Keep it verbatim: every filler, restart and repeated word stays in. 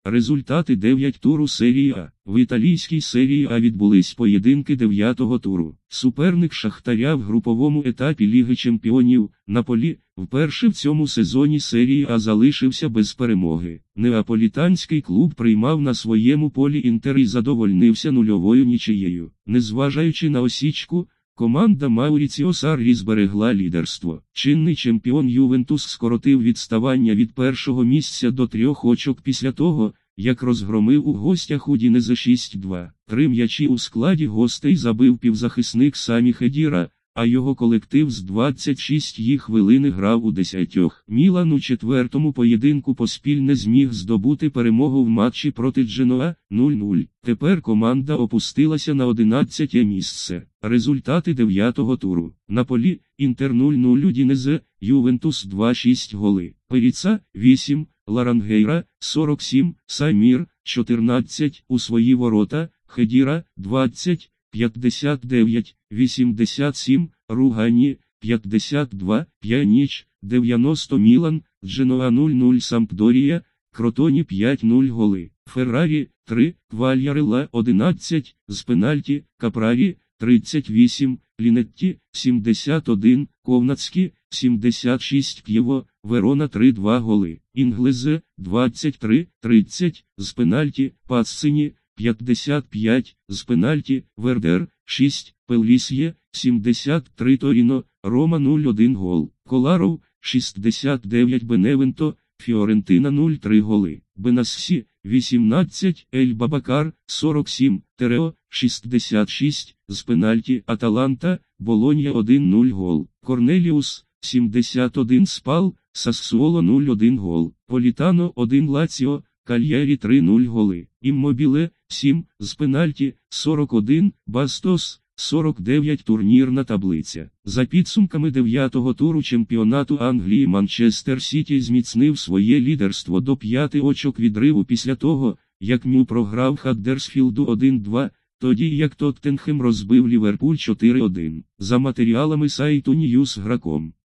Результати дев'ять туру серії А. В італійській серії А відбулись поєдинки дев'ятого туру. Суперник Шахтаря в груповому етапі Ліги Чемпіонів Наполі вперше в цьому сезоні серії А залишився без перемоги. Неаполітанський клуб приймав на своєму полі Інтер і задовольнився нульовою нічиєю. Незважаючи на осічку, команда Мауріціо Саррі зберегла лідерство. Чинний чемпіон Ювентус скоротив відставання від першого місця до трьох очок після того, як розгромив у гостях Удінезе шість два. Три м'ячі у складі гостей забив півзахисник Самі Хедіра, а його колектив з двадцять шість хвилин грав у десятьох. Мілан у четвертому поєдинку поспіль не зміг здобути перемогу в матчі проти Дженоа нуль нуль. Тепер команда опустилася на одинадцяте місце. Результати дев'ятого туру. Наполі, Інтер нуль нуль, Удінезе, Ювентус два шість голи. Періца вісім, Ларангейра сорок сім, Самір чотирнадцять, у свої ворота, Хедіра двадцять, п'ятдесят дев'ять, вісімдесят сім, Ругані п'ятдесят два, П'яніч дев'яносто, Мілан, Дженоа нуль нуль, Сампдорія, Кротоні п'ять нуль голи. Феррарі три, Квальярелла одинадцять, з пенальті, Капрарі тридцять вісім, Лінетті сімдесят один, Ковнацькі сімдесят шість, К'єво, Верона три два голи. Інглезе двадцять три, тридцять, з пенальті, Пасцині п'ятдесят п'ять, з пенальті, Вердер шість, Пеллісьє сімдесят три, Торіно, Рома нуль один гол. Коларов шістдесят дев'ять, Беневенто, Фіорентина нуль три голи. Бенассі вісімнадцять, Ель Бабакар сорок сім, Терео шістдесят шість, з пенальті, Аталанта, Болонья один нуль гол. Корнеліус сімдесят один, Спал, Сассуоло нуль один гол. Політано один, Лаціо, Кальєрі три нуль голи. Іммобіле сім, з пенальті, сорок один, Бастос сорок дев'ять. Турнірна таблиця. За підсумками дев'ятого туру чемпіонату Англії Манчестер Сіті зміцнив своє лідерство до п'яти очок відриву після того, як Нью програв Хаддерсфілду один два, тоді як Тоттенхем розбив Ліверпуль чотири один. За матеріалами сайту Ньюс точка гром.